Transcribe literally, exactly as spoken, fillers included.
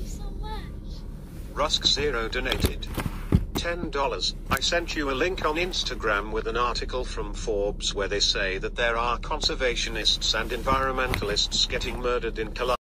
so much. Rusk Zero donated ten dollars. I sent you a link on Instagram with an article from Forbes where they say that there are conservationists and environmentalists getting murdered in Colombia.